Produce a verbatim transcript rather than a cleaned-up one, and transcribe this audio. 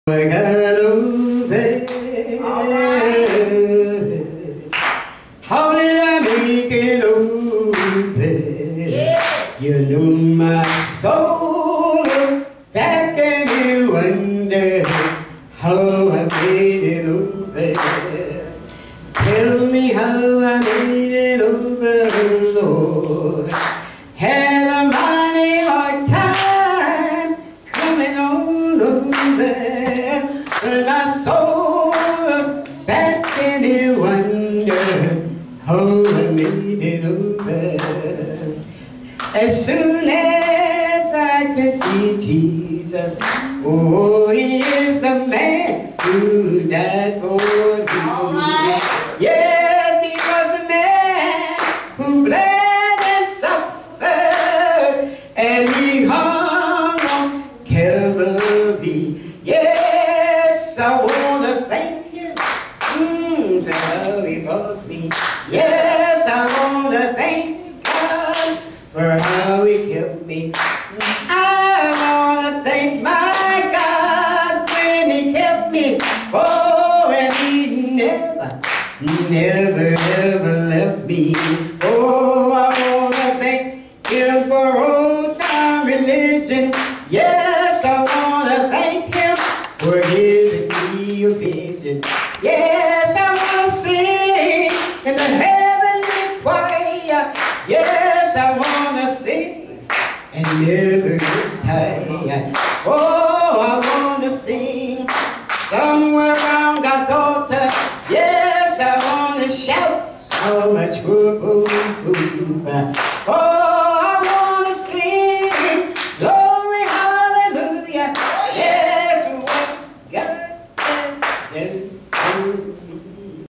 I got over. How did I make it over? Yes. You know my soul back and you wonder how I made it over. Tell me how I made it over, Lord. Had a mighty hard time coming on over. But my soul back and you wonder how I made it over. As soon as I could see Jesus, oh, He is the man who died for me. Right. Yes, He was the man who bled and suffered, and He hung on Calvary. Yes, I want to thank Him mm, for how He brought me. Yes, I want to thank God for how He kept me. I want to thank my God when He kept me. Oh, and He never, never, ever left me. Oh, I want to thank Him for old time religion. Yes, I want to thank Him for giving me a vision. Yes, I want to sing in the heavenly choir. Yes, I want to sing and never get tired. Oh, I want to sing somewhere around God's altar. Yes, I want to shout how much trouble is over. Oh, I want to sing glory, hallelujah. Yes, what God has done.